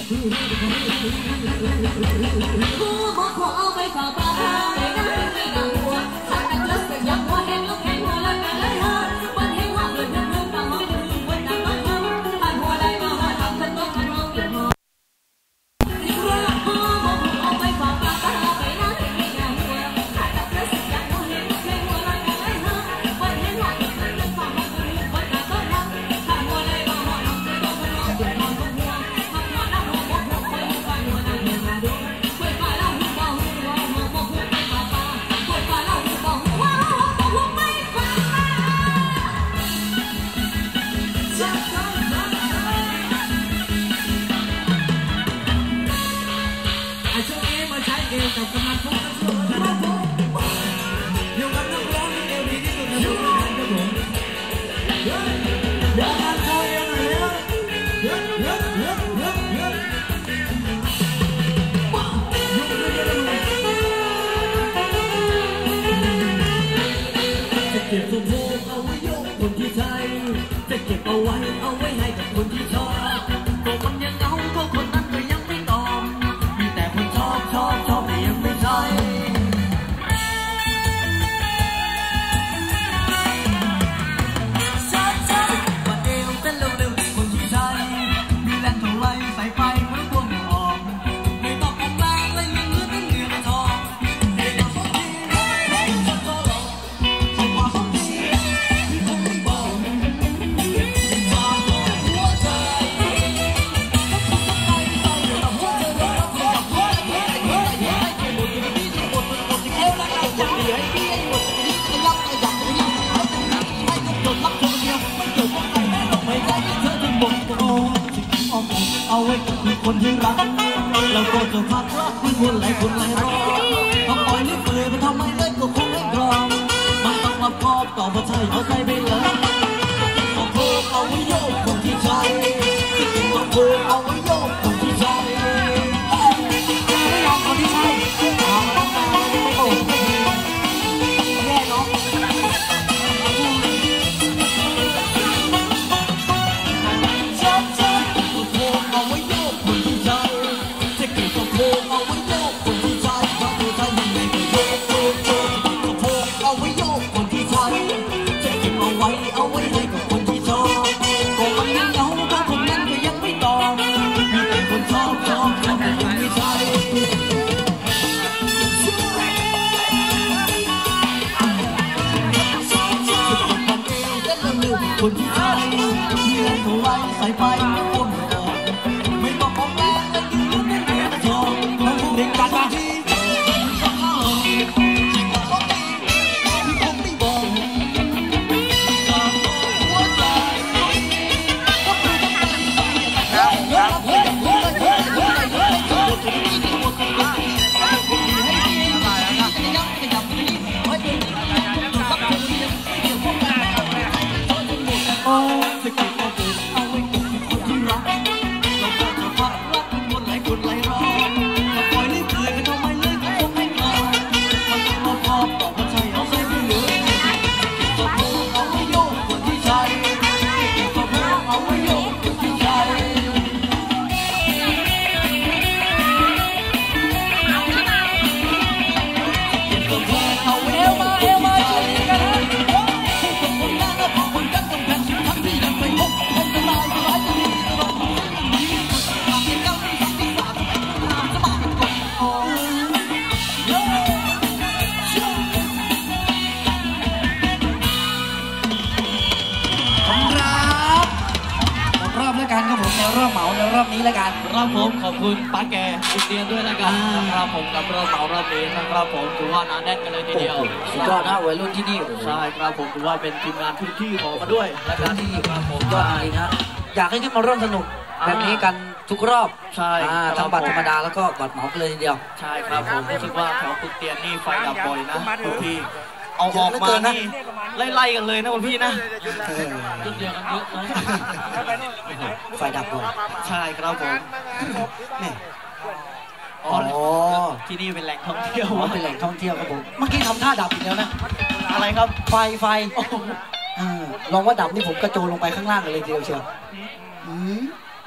เอาไว้กับคนที่รักเราก็จะพักรักคนหลายคนหลายรอบต้องปล่อยนิ้วเปลือยไปทำไมได้ก็คงให้กรองมันต้องรับคอบต่อมาใช่เอาใจไปเลยต้องโผล่เอาไว้โยกคนที่ใจต้องโผล่เอาไว้โยกคนที่ใจไม่ยอมคนที่ใช่โอ้แย่เนาะคนที่ใจมีแรงเท่าไรใส่ไปไม่พ้นออกไม่ต้องมองแรงและยืนเป็นเรื่องทองเด็กกันมาที่ต้องเข้าจริงว่าเขาดีที่ผมไม่บอกตามหัวใจก็คือต้องการจะเก็บเอาเก็บเอาไว้กับคนที่รักเราก็จะพักรักคนหลายคนหลายรอบถ้าปล่อยนิ้วเปลือยไปทำไมเลยก็คงไม่กล้ามันต้องมาพอบต่อมาใช่เอาใจไปเลยก็โผล่เอาไว้โยกคนที่ใจก็โผล่เอาไว้โยกคนที่ใจก็โผล่เอาไว้โยกคนที่ใจกันครับผมในรอบเหมาในรอบนี้แล้วกันครับผมขอบคุณป้าแกอินเดียด้วยแล้วกันครับผมกับรอบเหมารอบนี้นะครับผมถือว่าหนาแน่นกันเลยทีเดียวสุดยอดนะวัยรุ่นที่นี่ใช่ครับผมถือว่าเป็นทีมงานพื้นที่ของมาด้วยและการที่ครับผมยอดจริงนะอยากให้ขึ้นมาร่วมสนุกแบบนี้กันทุกรอบใช่ทั้งบัตรธรรมดาแล้วก็บัตรเหมากันเลยทีเดียวใช่ครับผมรู้สึกว่าแถวตึกเตียนนี่ไฟดับบ่อยนะทุกทีเอาออกมานี่ไล่กันเลยนะคุณพี่นะจุดเดียวกันเยอะนะไฟดับบ่อยใช่ครับผมนี่อ๋อที่นี่เป็นแหล่งท่องเที่ยวเป็นแหล่งท่องเที่ยวครับผมเมื่อกี้ทำท่าดับอีกแล้วนะอะไรครับไฟลองว่าดับนี่ผมกระโจนลงไปข้างล่างเลยทีเดียวเชียว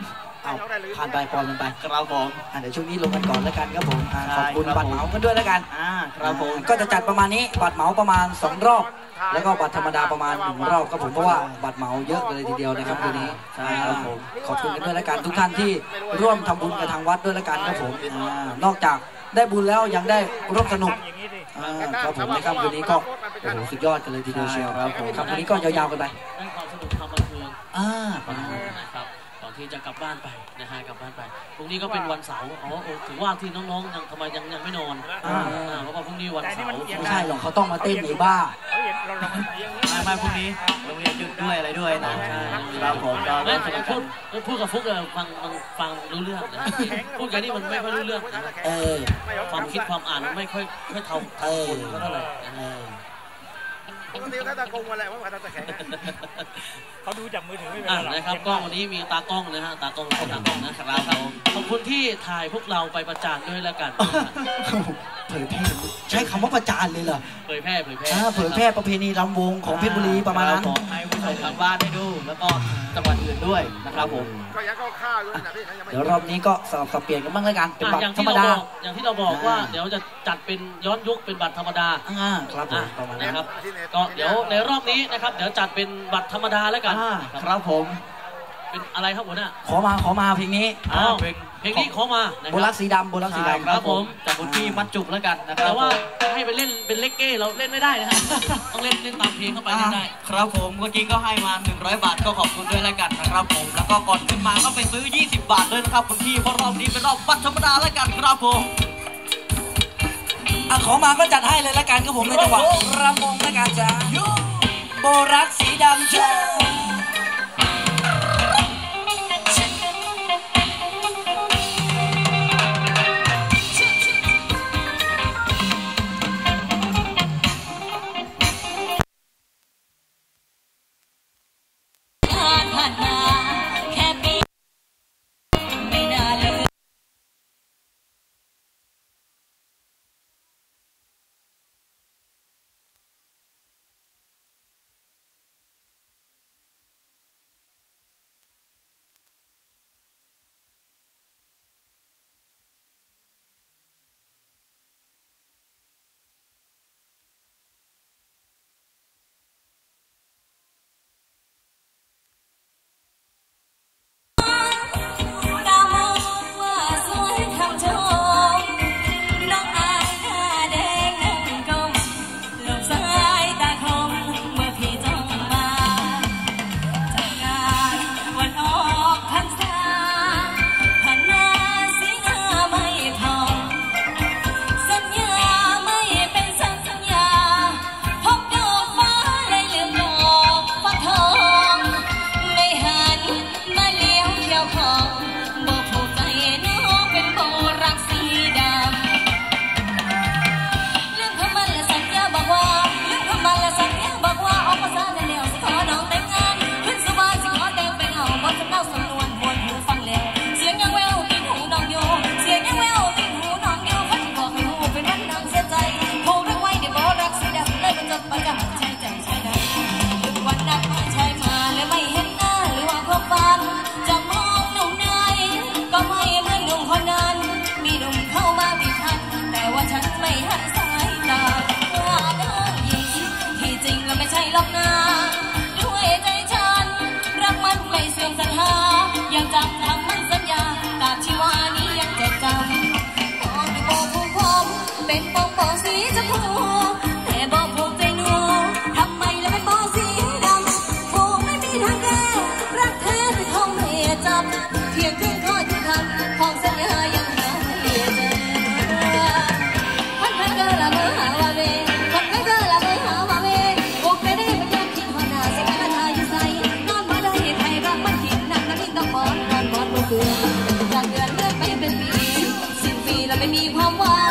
เอาผ่านไปปล่อยมันไปครับผมเดี๋ยวช่วงนี้ลงกันก่อนแล้วกันครับผมขอบคุณบัตรเหมากันด้วยแล้วกันครับผมก็จะจัดประมาณนี้บัตรเหมาประมาณ2รอบแล้วก็บัตรธรรมดาประมาณ1รอบครับผมเพราะว่าบัตรเหมาเยอะเลยทีเดียวนะครับวันนี้ใช่ครับผมขอบคุณกันด้วยแล้วกันทุกท่านที่ร่วมทำบุญกับทางวัดด้วยแล้วกันครับผมนอกจากได้บุญแล้วยังได้ร่วมสนุกครับผมนะครับวันนี้ก็โอ้โหสุดยอดกันเลยทีเดียวเชียวครับผมครับวันนี้ก็ยาวๆกันไปได้ความสนุกความบันเทิงนะครับก่อนที่จะกลับบ้านไปนะฮะกลับบ้านไปพรุ่งนี้ก็เป็นวันเสาร์ถือว่าที่น้องๆยังทำไมยังไม่นอนเพราะว่าพรุ่งนี้วันเสาร์ไม่ใช่หรอกเขาต้องมาเต้นในบ้าไม่พรุ่งนี้โรงเรียนหยุดด้วยอะไรด้วยนะใช่ครับผมพูดกับฟุกฟังรู้เรื่องนะพูดกันนี่มันไม่ค่อยรู้เรื่องความคิดความอ่านไม่ค่อยเท่าคนเท่าไหร่ปกติเขาตากล้องมาแล้วว่าเขาตาแข็งเขาดูจากมือถือไม่เป็นไรนะครับก็วันนี้มีตากล้องนะฮะตากล้องนะครับขอบคุณที่ถ่ายพวกเราไปประจานด้วยแล้วกันเผยแพร่ใช้คำว่าประจานเลยเหรอเผยแพร่ประเพณีรำวงของเพชรบุรีประมาณนั้นให้ผู้ชมทางบ้านได้ดูแล้วก็จังหวัดอื่นด้วยนะครับผมก็ยังเข้าข้าวด้วยนะพี่เดี๋ยวรอบนี้ก็สลับสับเปลี่ยนกันบ้างแล้วกันเป็นบัตรธรรมดาอย่างที่เราบอกว่าเดี๋ยวจะจัดเป็นย้อนยุคเป็นบัตรธรรมดาครับประมาณนะครับก็เดี๋ยวในรอบนี้นะครับเดี๋ยวจัดเป็นบัตรธรรมดาแล้วกันครับผมเป็นอะไรครับหัวหน้าขอมาเพลงนี้เพลงนี้ขอมาโบลักสีดำครับผมจากคุณพี่มัดจุกแล้วกันนะครับแต่ว่าให้ไปเล่นเป็นเล็กเก้เราเล่นไม่ได้นะฮะต้องเล่นตามเพลงเข้าไปได้ครับผมเมื่อกี้ก็ให้มา100 บาทก็ขอบคุณด้วยแล้วกันนะครับผมแล้วก็ก่อนขึ้นมาก็ไปซื้อ20 บาทด้วยนะครับคุณพี่เพราะรอบนี้เป็นรอบบัตรธรรมดาแล้วกันครับผมขอมาก็จัดให้เลยแล้วกันครับผมในจังหวะรำวงแล้วกันจ้าโบลักสีดำจ้าจากเดือนเลื่อนไปเป็นปี10 ปีแล้วไม่มีความหวัง